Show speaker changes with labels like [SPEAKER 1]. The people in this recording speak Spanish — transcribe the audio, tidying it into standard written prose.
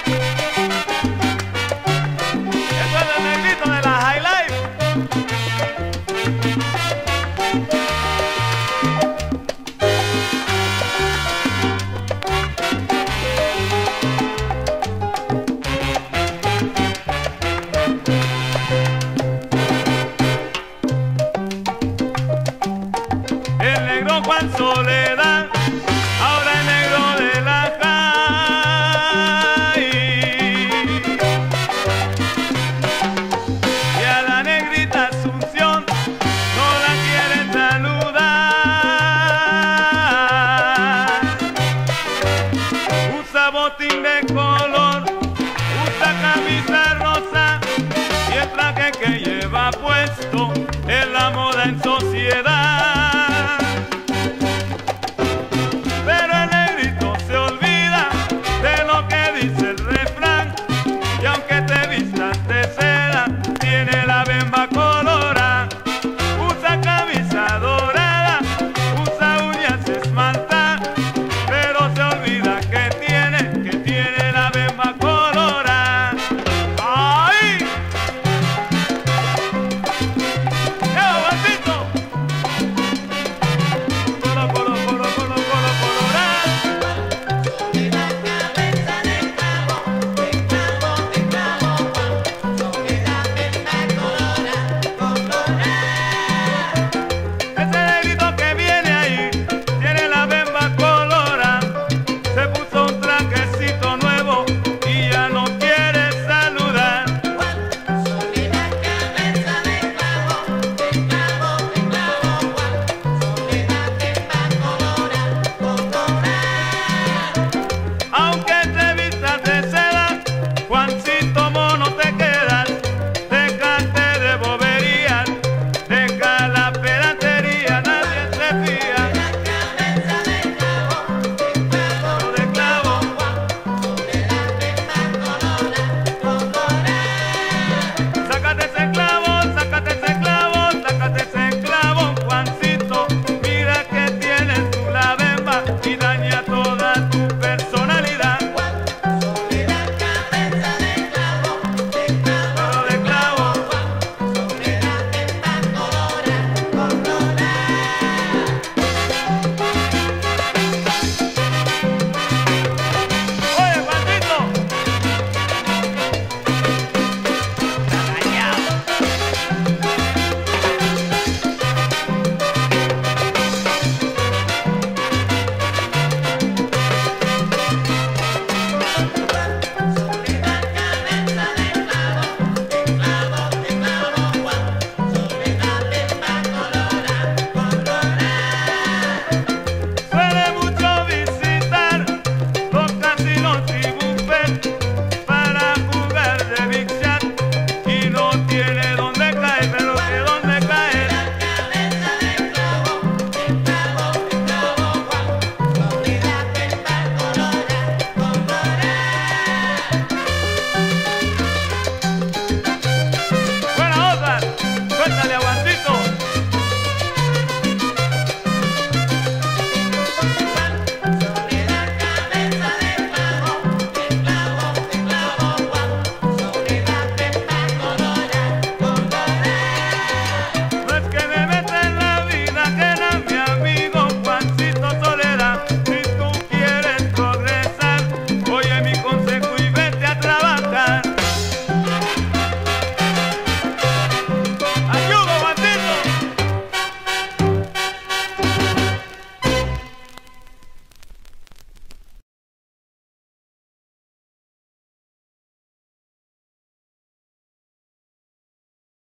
[SPEAKER 1] Eso es el negrito de la High Life. El negro Juan Soledad, ahora el negro de la High. Y a la negrita Asunción no la quieren saludar. Usa botín de color, usa camisa rosa y el traje que lleva puesto es la moda en sociedad.